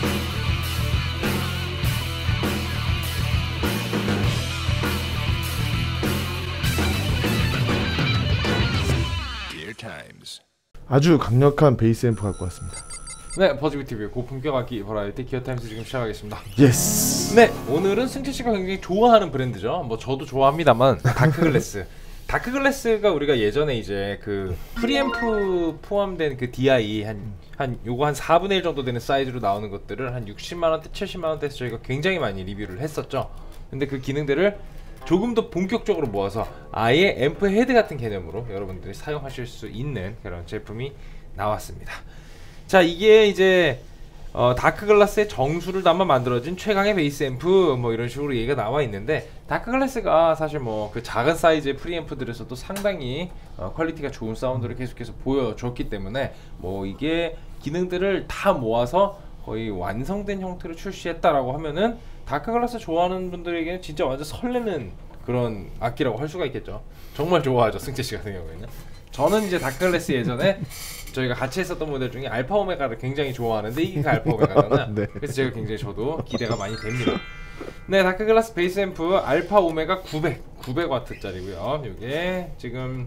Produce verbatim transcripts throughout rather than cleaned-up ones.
아주 강력한 베이스 앰프 갖고 왔습니다. 네, 버즈비티비의 고품격 악기 버라이티 기어타임스 지금 시작하겠습니다. 예스. 네, 오늘은 승채씨가 굉장히 좋아하는 브랜드죠. 뭐 저도 좋아합니다만 다크글래스. 다크글래스가 우리가 예전에 이제 그 프리앰프 포함된 그 디아이 한, 한 요거 한 사분의 일 정도 되는 사이즈로 나오는 것들을 한 육십만 원대, 칠십만 원대에서 저희가 굉장히 많이 리뷰를 했었죠. 근데 그 기능들을 조금 더 본격적으로 모아서 아예 앰프 헤드 같은 개념으로 여러분들이 사용하실 수 있는 그런 제품이 나왔습니다. 자, 이게 이제 어, 다크글라스의 정수를 담아 만들어진 최강의 베이스 앰프 뭐 이런 식으로 얘기가 나와 있는데, 다크글라스가 사실 뭐 그 작은 사이즈의 프리앰프들에서도 상당히 어, 퀄리티가 좋은 사운드를 계속해서 보여줬기 때문에 뭐 이게 기능들을 다 모아서 거의 완성된 형태로 출시했다라고 하면은 다크글라스 좋아하는 분들에게는 진짜 완전 설레는 그런 악기라고 할 수가 있겠죠. 정말 좋아하죠, 승채씨 같은 경우에는. 저는 이제 다크글라스 예전에 저희가 같이 했었던 모델 중에 알파 오메가를 굉장히 좋아하는데 이게 그 알파 오메가잖아. 네. 그래서 제가 굉장히 저도 기대가 많이 됩니다. 네, 다크글라스 베이스 앰프 알파 오메가 구백, 구백 와트짜리고요. 이게 지금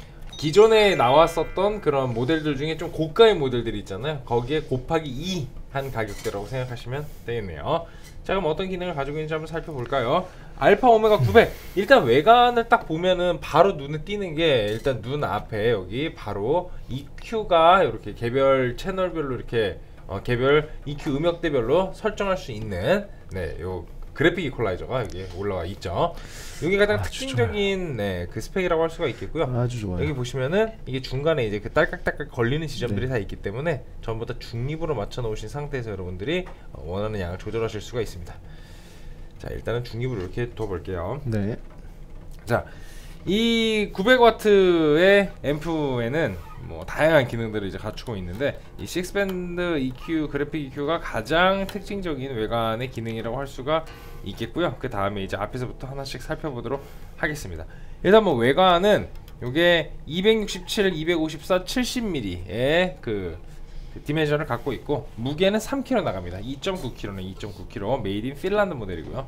기존에 나왔었던 그런 모델들 중에 좀 고가의 모델들이 있잖아요. 거기에 곱하기 이 한 가격대라고 생각하시면 되겠네요. 자, 그럼 어떤 기능을 가지고 있는지 한번 살펴볼까요? 알파 오메가 구백, 일단 외관을 딱 보면은 바로 눈에 띄는 게, 일단 눈 앞에 여기 바로 이큐가 이렇게 개별 채널별로 이렇게 어, 개별 이큐 음역대별로 설정할 수 있는 네, 요 그래픽 이퀄라이저가 여기 올라와 있죠. 여기 가장 특징적인 네, 그 스펙이라고 할 수가 있겠고요. 아주 좋아요. 여기 보시면은 이게 중간에 이제 그 딸깍딸깍 걸리는 지점들이 네. 다 있기 때문에 전부 다 중립으로 맞춰 놓으신 상태에서 여러분들이 원하는 양을 조절하실 수가 있습니다. 자, 일단은 중립으로 이렇게 둬볼게요. 네. 자, 이 구백 와트의 앰프에는 뭐 다양한 기능들을 이제 갖추고 있는데, 이 식스밴드 이큐 그래픽 이큐가 가장 특징적인 외관의 기능이라고 할 수가 있겠고요. 그 다음에 이제 앞에서부터 하나씩 살펴보도록 하겠습니다. 일단 뭐 외관은 요게 이백육십칠, 이백오십사, 칠십 밀리미터의 그, 그 디멘션을 갖고 있고, 무게는 삼 킬로그램 나갑니다. 이 점 구 킬로그램네, 이 점 구 킬로그램. 메이드 인 핀란드 모델이고요.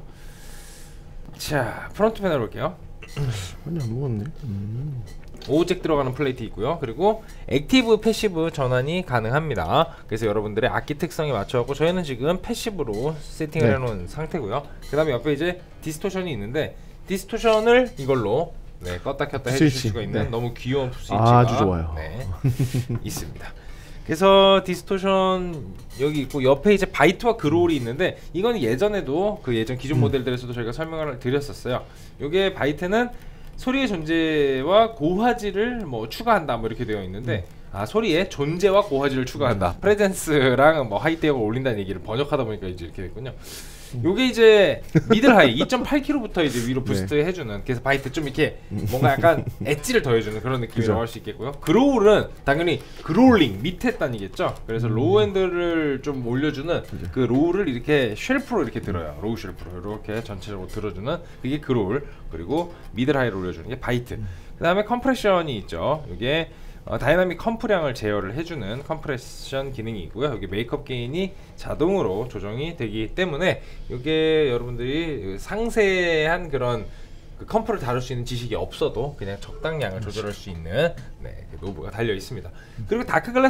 자, 프론트 패널 볼게요. 많이 안 먹었네. 음. 오 잭 들어가는 플레이트 있고요. 그리고 액티브 패시브 전환이 가능합니다. 그래서 여러분들의 악기 특성에 맞춰갖고 저희는 지금 패시브로 세팅을 네. 해놓은 상태고요. 그 다음에 옆에 이제 디스토션이 있는데, 디스토션을 이걸로 네, 껐다 켰다 해주실 스위치. 수가 있는 네. 너무 귀여운 스위치가 아주 좋아요. 네, 있습니다. 그래서 디스토션 여기 있고, 옆에 이제 바이트와 그로울이 있는데, 이건 예전에도 그 예전 기존 음. 모델들에서도 저희가 설명을 드렸었어요. 요게 바이트는 소리의 존재와 고화질을 뭐 추가한다 뭐 이렇게 되어 있는데, 음. 아, 소리의 존재와 고화질을 추가한다. 음. 프레젠스랑 뭐 하이대역을 올린다는 얘기를 번역하다 보니까 이제 이렇게 됐군요. 요게 이제 미들 하이 이 점 팔 킬로그램부터 이제 위로 부스트 네. 해주는, 그래서 바이트 좀 이렇게 뭔가 약간 엣지를 더해주는 그런 느낌이라고 할 수 있겠고요. 그로울은 당연히 그롤링 밑에 단이겠죠. 그래서 음. 로우엔드를 좀 올려주는 그죠. 그 로우를 이렇게 쉘프로 이렇게 들어요. 로우 쉘프로 이렇게 전체적으로 들어주는 그게 그로울. 그리고 미들 하이를 올려주는 게 바이트. 음. 그 다음에 컴프레션이 있죠. 이게 어, 다이나믹 컴프량을 제어를 해주는 컴프레션 기능이 있고요. 여기 메이크업 게인이 자동으로 조정이 되기 때문에 이게 여러분들이 상세한 그런 그 컴프를 다룰 수 있는 지식이 없어도 그냥 적당량을 조절할 수 있는 네, 그 노브가 달려 있습니다. 그리고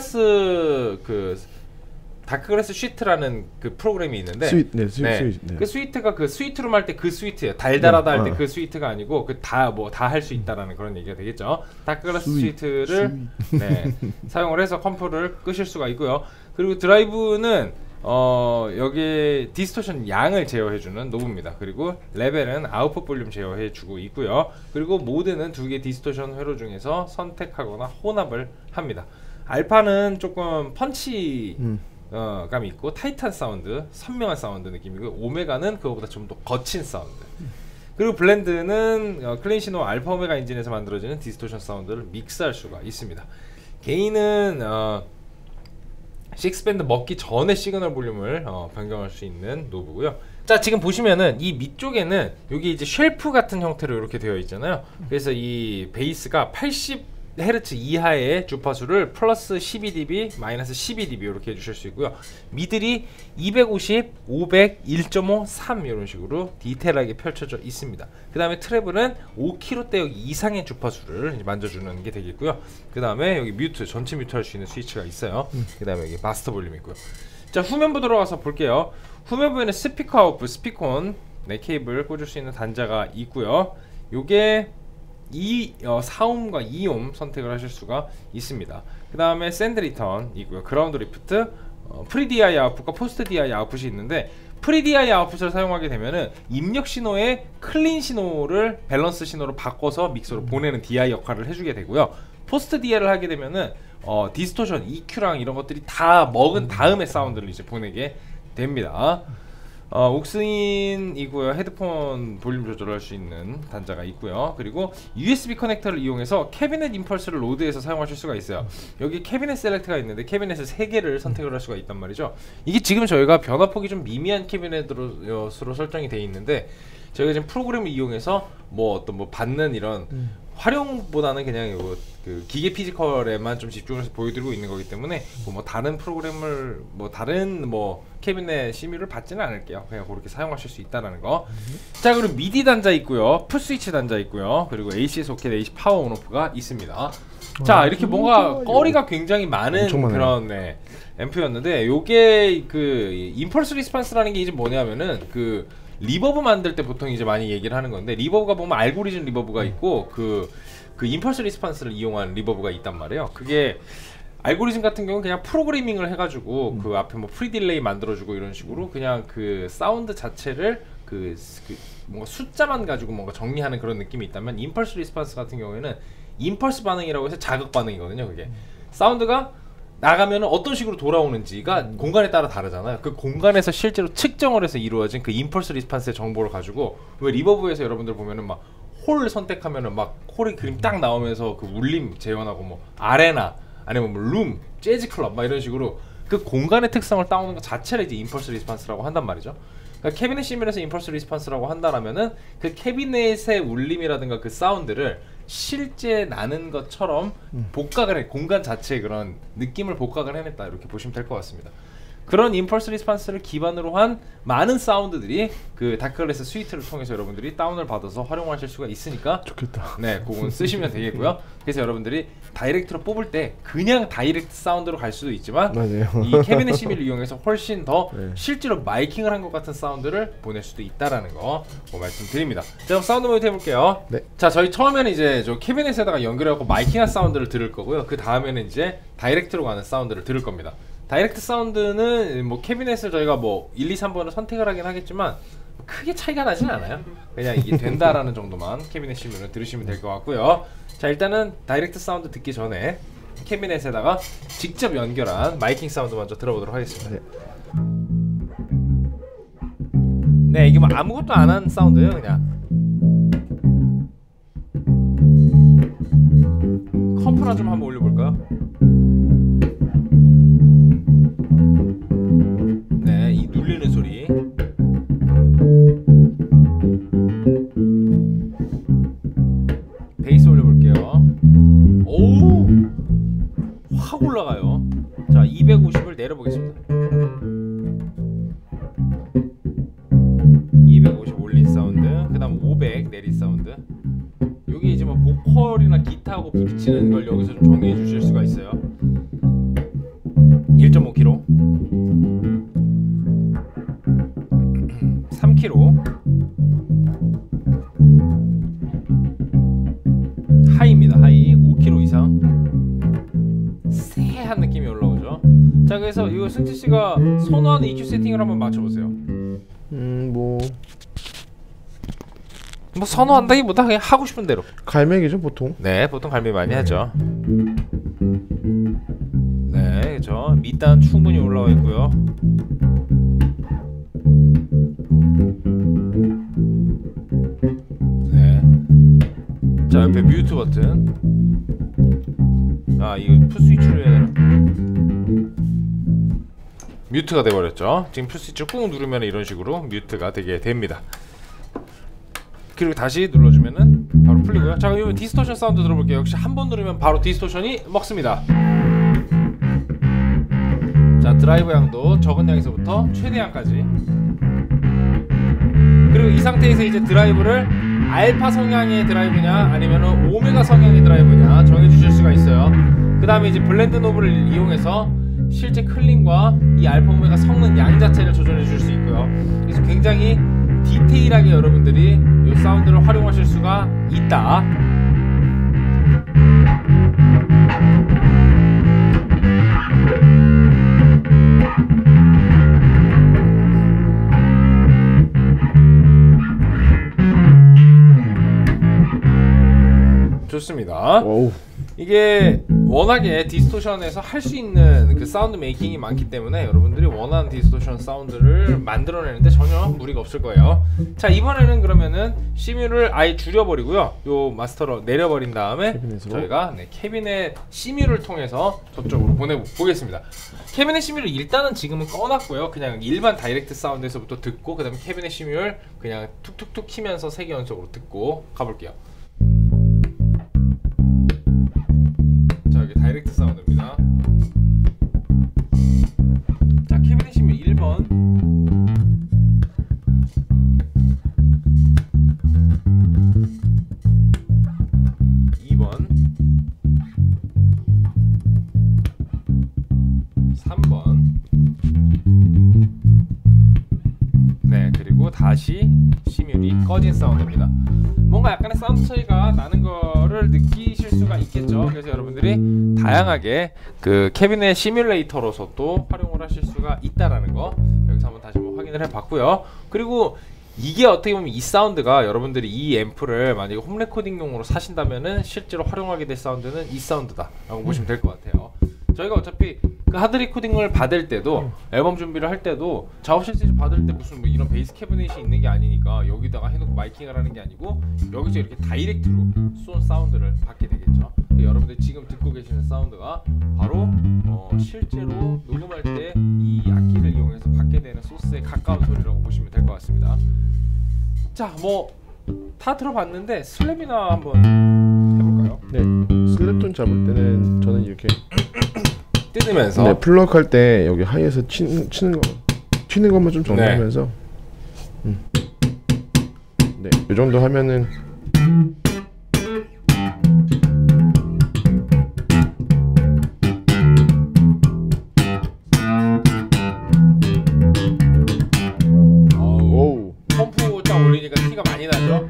다크글라스 그 다크글라스 스위트라는 그 프로그램이 있는데, 스윗, 네, 스윗, 네, 스윗, 네. 그 스위트가 그 스위트룸 할 때 그 스위트예요. 달달하다 네, 할 때 그 어. 스위트가 아니고 그 다 뭐 다 할 수 있다라는 그런 얘기가 되겠죠. 다크글라스 스윗, 스위트를 스윗. 네, 사용을 해서 컴프를 끄실 수가 있고요. 그리고 드라이브는 어 여기 디스토션 양을 제어해주는 노브입니다. 그리고 레벨은 아웃풋 볼륨 제어해주고 있고요. 그리고 모드는 두 개 디스토션 회로 중에서 선택하거나 혼합을 합니다. 알파는 조금 펀치 음. 어, 감이 있고 타이탄 사운드, 선명한 사운드 느낌이고, 오메가는 그거보다 좀 더 거친 사운드. 그리고 블렌드는 어, 클린시노 알파 오메가 엔진에서 만들어지는 디스토션 사운드를 믹스할 수가 있습니다. 게인은 어, 식스밴드 먹기 전에 시그널 볼륨을 어, 변경할 수 있는 노브고요. 자, 지금 보시면은 이 밑쪽에는 여기 이제 쉘프 같은 형태로 이렇게 되어 있잖아요. 그래서 이 베이스가 팔십 헤르츠 이하의 주파수를 플러스 십이 디비, 마이너스 십이 디비 이렇게 해주실 수 있고요. 미들이 이백오십, 오백, 일 점 오, 삼 이런 식으로 디테일하게 펼쳐져 있습니다. 그 다음에 트래블은 오 킬로대역 이상의 주파수를 이제 만져주는 게 되겠고요. 그 다음에 여기 뮤트, 전체 뮤트 할 수 있는 스위치가 있어요. 음. 그 다음에 여기 마스터 볼륨 있고요. 자, 후면부 들어가서 볼게요. 후면부에는 스피커 아웃풋, 스피커온 네, 케이블 꽂을 수 있는 단자가 있고요. 요게 이 어, 사옴과 이옴 선택을 하실 수가 있습니다. 그 다음에 샌드 리턴 이고요. 그라운드 리프트, 어, 프리 디아이 아웃풋과 포스트 디아이 아웃풋이 있는데, 프리 디아이 아웃풋을 사용하게 되면은 입력 신호에 클린 신호를 밸런스 신호로 바꿔서 믹서로 음. 보내는 디아이 역할을 해주게 되고요. 포스트 디아이를 하게 되면은 어, 디스토션, 이큐랑 이런 것들이 다 먹은 다음에 사운드를 이제 보내게 됩니다. 어, 옥스인이고요. 헤드폰 볼륨 조절할 수 있는 단자가 있고요. 그리고 유에스비 커넥터를 이용해서 캐비넷 임펄스를 로드해서 사용하실 수가 있어요. 여기 캐비넷 셀렉트가 있는데 캐비넷을 세 개를 선택을 할 수가 있단 말이죠. 이게 지금 저희가 변화폭이 좀 미미한 캐비넷으로 설정이 되어 있는데, 저희가 지금 프로그램을 이용해서 뭐 어떤 뭐 받는 이런 음. 활용보다는 그냥 요 그 기계 피지컬에만 좀 집중해서 보여드리고 있는 거기 때문에 뭐, 뭐 다른 프로그램을 뭐 다른 뭐 캐비넷 심의를 받지는 않을게요. 그냥 그렇게 사용하실 수 있다는 거. 음. 자, 그리고 미디 단자 있고요, 풋 스위치 단자 있고요, 그리고 에이씨 소켓, 에이씨 파워 온오프가 있습니다. 자, 아, 이렇게 뭔가 거리가 굉장히 많은 그런 네, 앰프였는데, 요게 그 임펄스 리스판스라는 게 이제 뭐냐면은 그 리버브 만들 때 보통 이제 많이 얘기를 하는 건데, 리버브가 보면 알고리즘 리버브가 있고 그, 그 임펄스 리스판스를 이용한 리버브가 있단 말이에요. 그게 알고리즘 같은 경우는 그냥 프로그래밍을 해가지고 음. 그 앞에 뭐 프리 딜레이 만들어주고 이런 식으로 그냥 그 사운드 자체를 그, 그 뭔가 숫자만 가지고 뭔가 정리하는 그런 느낌이 있다면, 임펄스 리스판스 같은 경우에는 임펄스 반응이라고 해서 자극 반응이거든요. 그게 음. 사운드가 나가면은 어떤 식으로 돌아오는지가 음. 공간에 따라 다르잖아요. 그 공간에서 실제로 측정을 해서 이루어진 그 임펄스 리스판스의 정보를 가지고, 왜 리버브에서 여러분들 보면은 막 홀 선택하면은 막 홀의 그림 딱 나오면서 그 울림 재현하고 뭐 아레나 아니면 뭐 룸, 재즈 클럽 막 이런 식으로 그 공간의 특성을 따오는 것 자체를 이제 임펄스 리스판스라고 한단 말이죠. 그러니까 캐비넷 시뮬에서 임펄스 리스판스라고 한다라면은 그 캐비넷의 울림이라든가 그 사운드를 실제 나는 것처럼 음. 복각을 해, 공간 자체의 그런 느낌을 복각을 해냈다, 이렇게 보시면 될 것 같습니다. 그런 임펄스 리스판스를 기반으로 한 많은 사운드들이 그 다크글래스 스위트를 통해서 여러분들이 다운을 받아서 활용하실 수가 있으니까 좋겠다. 네, 그건 쓰시면 되겠고요. 그래서 여러분들이 다이렉트로 뽑을 때 그냥 다이렉트 사운드로 갈 수도 있지만 맞아요. 이 캐비넷 시뮬을 이용해서 훨씬 더 네. 실제로 마이킹을 한 것 같은 사운드를 보낼 수도 있다라는 거 뭐 말씀드립니다. 자, 그럼 사운드 모니터 해볼게요. 네. 자, 저희 처음에는 이제 저 캐비넷에다가 연결해갖고 마이킹한 사운드를 들을 거고요. 그 다음에는 이제 다이렉트로 가는 사운드를 들을 겁니다. 다이렉트 사운드는 뭐 캐비넷을 저희가 뭐 일, 이, 삼 번을 선택을 하긴 하겠지만 크게 차이가 나진 않아요. 그냥 이게 된다라는 정도만 캐비넷 시뮬을 들으시면 될 것 같고요. 자, 일단은 다이렉트 사운드 듣기 전에 캐비넷에다가 직접 연결한 마이킹 사운드 먼저 들어보도록 하겠습니다. 네, 네, 이게 뭐 아무것도 안 한 사운드예요. 그냥 컴프나 좀 한번 올려볼까요? 네, 이 눌리는 소리. 베이스 올려볼게요. 오우, 확 올라가요. 자, 이백오십을 내려보겠습니다. 이백오십 올린 사운드, 그 다음 오백 내린 사운드. 여기 이제 뭐 보컬이나 기타하고 부딪히는 걸 여기서 좀 정리해 주실 수가 있어요. 일 점 오 킬로그램, 삼 킬로그램, 하이입니다. 하이 오 킬로그램 이상. 새한 느낌이 올라오죠. 자, 그래서 이거 승지씨가 선호하는 이큐 세팅을 한번 맞춰보세요. 음, 뭐... 뭐 선호한다기보다 그냥 하고 싶은 대로. 갈매기죠 보통. 네, 보통 갈매기 많이 하죠. 네, 그렇죠. 밑단 충분히 올라와 있고요. 네. 자, 옆에 뮤트 버튼. 아, 이거 풋 스위치를 해야 되나? 뮤트가 돼버렸죠. 지금 풋 스위치를 꾹 누르면 이런 식으로 뮤트가 되게 됩니다. 그리고 다시 눌러주면은 바로 풀리고요. 자, 그럼 디스토션 사운드 들어볼게요. 역시 한 번 누르면 바로 디스토션이 먹습니다. 자, 드라이브 양도 적은 양에서부터 최대양까지. 그리고 이 상태에서 이제 드라이브를 알파 성향의 드라이브냐 아니면 오메가 성향의 드라이브냐 정해주실 수가 있어요. 그 다음에 이제 블렌드 노브를 이용해서 실제 클린과 이 알파 오메가 성능 양 자체를 조절해 줄 수 있고요. 그래서 굉장히 디테일하게 여러분들이 이 사운드를 활용하실 수가 있다. 좋습니다. 오우. 이게 워낙에 디스토션에서 할 수 있는 그 사운드 메이킹이 많기 때문에 여러분들이 원하는 디스토션 사운드를 만들어내는데 전혀 무리가 없을 거예요. 자, 이번에는 그러면은 시뮤를 아예 줄여버리고요. 요 마스터로 내려버린 다음에 캐비넷으로? 저희가 네, 캐비넷 시뮤를 통해서 저쪽으로 보내보겠습니다. 캐비넷 시뮤를 일단은 지금은 꺼놨고요. 그냥 일반 다이렉트 사운드에서부터 듣고 그 다음에 캐비넷 시뮤를 그냥 툭툭툭 키면서 세 개 연속으로 듣고 가볼게요. 자, 여기 다이렉트 사운드입니다. 자, 캐비넷 시뮤 일 번, 이 번, 삼 번. 네, 그리고 다시 시뮤이 꺼진 사운드입니다. 뭔가 약간의 사운드 차이가 나는 거를 느끼실 수가 있겠죠. 그래서 여러분들이 다양하게 그 캐비넷 시뮬레이터로서도 활용을 하실 수가 있다라는 거 여기서 한번 다시 한번 확인을 해봤고요. 그리고 이게 어떻게 보면 이 사운드가 여러분들이 이 앰프를 만약에 홈 레코딩용으로 사신다면은 실제로 활용하게 될 사운드는 이 사운드다라고 음. 보시면 될 것 같아요. 저희가 어차피 그 하드 리코딩을 받을 때도 음. 앨범 준비를 할 때도 작업실 스테이지 받을 때 무슨 뭐 이런 베이스 캐비넷이 있는 게 아니니까 여기다가 해놓고 마이킹을 하는 게 아니고 여기서 이렇게 다이렉트로 쏜 사운드를 받게 되겠죠. 여러분들 지금 듣고 계시는 사운드가 바로 어 실제로 녹음할 때 이 악기를 이용해서 받게 되는 소스에 가까운 소리라고 보시면 될 것 같습니다. 자, 뭐 다 들어봤는데 슬랩이나 한번 해볼까요? 네, 슬랩톤 잡을 때는 저는 이렇게 뜯으면서 네, 플럭 할 때 여기 하이에서 치는, 치는 거 튀는 것만 좀 정리하면서 네. 음. 네, 이 정도 하면은 오우, 펌프 딱 올리니까 티가 많이 나죠?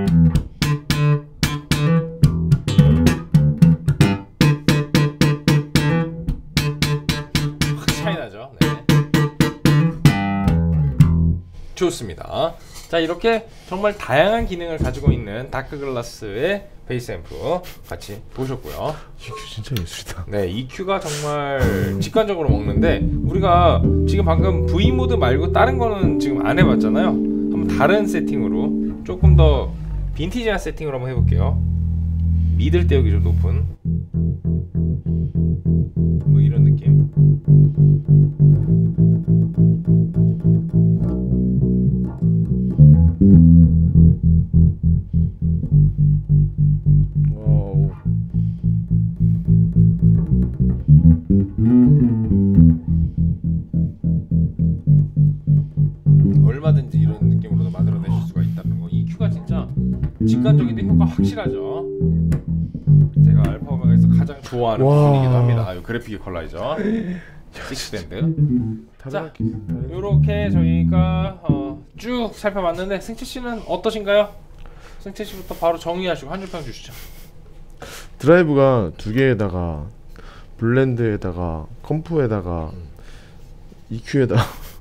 좋습니다. 자, 이렇게 정말 다양한 기능을 가지고 있는 다크글라스의 베이스 앰프 같이 보셨고요. 이큐 진짜 예술이다. 네, 이큐가 정말 직관적으로 먹는데 우리가 지금 방금 V 모드 말고 다른 거는 지금 안 해봤잖아요. 한번 다른 세팅으로 조금 더 빈티지한 세팅으로 한번 해볼게요. 미들 대역이 좀 높은 뭐 이런 느낌. 와우. 얼마든지 이런 느낌으로도 만들어내실 수가 있다는 거. 이큐가 진짜 직관적인데 효과 확실하죠. 제가 알파 오메가에서 가장 좋아하는 와. 부분이기도 합니다. 아유, 그래픽 컬라이저 식스밴드. 자, 요렇게 저희가 어, 쭉 살펴봤는데 승채 씨는 어떠신가요? 승채 씨부터 바로 정리하시고 한 줄평 주시죠. 드라이브가 두 개에다가 블렌드에다가 컴프에다가 음. 이큐에다가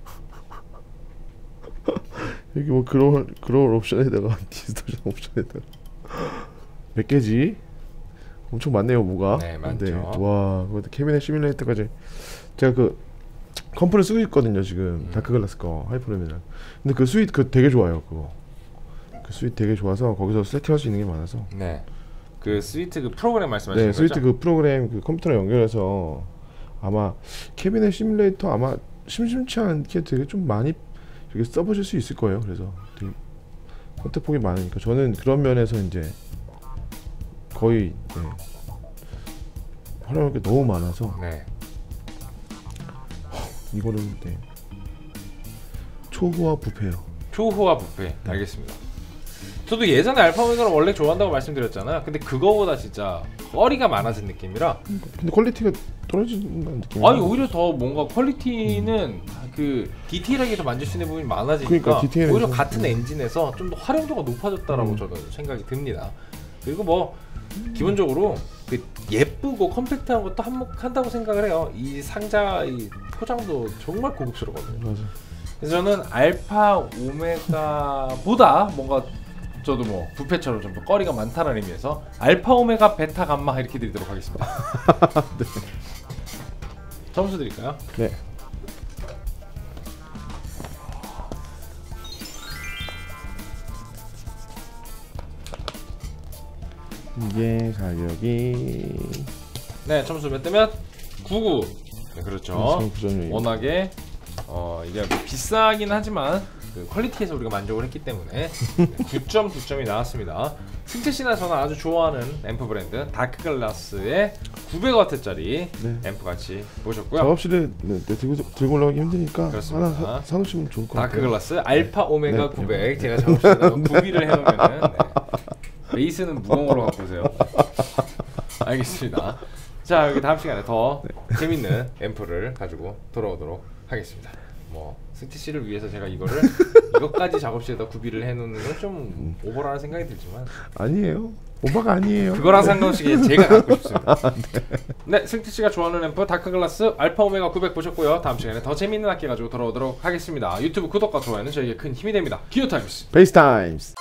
여기 뭐 그로울 그로울 옵션에다가 디스토션 옵션에다가 몇 개지? 엄청 많네요, 뭐가. 네, 많죠. 네. 와, 그것도 캐비넷 시뮬레이터까지. 제가 그 컴프를 쓰고 있거든요 지금. 음. 다크글라스 거 하이프레미널. 근데 그 스윗 그 되게 좋아요, 그거. 그 스윗 되게 좋아서 거기서 세팅할 수 있는 게 많아서. 네. 그 스위트 그 프로그램 말씀하시는 네, 거죠? 스위트 그 프로그램 그 컴퓨터랑 연결해서 아마 캐비넷 시뮬레이터 아마 심심치 않게 되게 좀 많이 이렇게 써보실 수 있을 거예요. 그래서 되게 선택폭이 많으니까 저는 그런 면에서 이제 거의 네. 활용할 게 너무 많아서 네. 이거는 네. 초호화 부패요. 초호화 부패. 알겠습니다. 저도 예전에 알파 오메가를 원래 좋아한다고 말씀드렸잖아요. 근데 그거보다 진짜 거리가 많아진 느낌이라. 근데 퀄리티가 떨어진다는 느낌. 아니 오히려 더 뭔가 퀄리티는 그 디테일하게 더 만질 수 있는 부분이 많아지니까 그러니까 디테일에서. 오히려 같은 엔진에서 좀 더 활용도가 높아졌다라고 음. 저는 생각이 듭니다. 그리고 뭐 기본적으로 그 예쁘고 컴팩트한 것도 한몫한다고 생각을 해요. 이 상자 이 포장도 정말 고급스러거든요. 맞아. 그래서 저는 알파 오메가보다 뭔가 저도 뭐 부패처럼 좀 더 거리가 많다는 의미에서 알파 오메가 베타 감마 이렇게 드리도록 하겠습니다. 네. 점수 드릴까요? 네. 이게 가격이 네, 점수 몇 대면? 구십구. 네, 그렇죠. 구 점이에요. 워낙에 어 이게 비싸긴 하지만 그 퀄리티에서 우리가 만족을 했기 때문에 구 점 구 점이 나왔습니다. 승태 씨나 저는 아주 좋아하는 앰프 브랜드 다크글라스의 구백 와트짜리 네. 앰프 같이 보셨고요. 작업실에 네, 네, 들고 들고 올라가기 힘드니까 그렇습니다. 하나 사, 사놓으시면 좋을 것 같아요. 다크글라스 알파 오메가 네. 구백 제가 작업실에다 구비를 해놓으면은 네. 베이스는 무거운 걸로 갖고 오세요. 알겠습니다. 자, 여기 다음 시간에 더 네. 재밌는 앰프를 가지고 돌아오도록 하겠습니다. 뭐 승태 씨를 위해서 제가 이거를 이것까지 작업실에다 구비를 해놓는 건 좀 오버라는 생각이 들지만 아니에요. 오바가 아니에요. 그거랑 상관없이 제가 갖고 싶습니다. 네. 네, 승태 씨가 좋아하는 앰프 다크글라스 알파 오메가 구백 보셨고요. 다음 시간에 더 재밌는 악기 가지고 돌아오도록 하겠습니다. 유튜브 구독과 좋아요는 저에게 큰 힘이 됩니다. 기어타임스 베이스 타임스.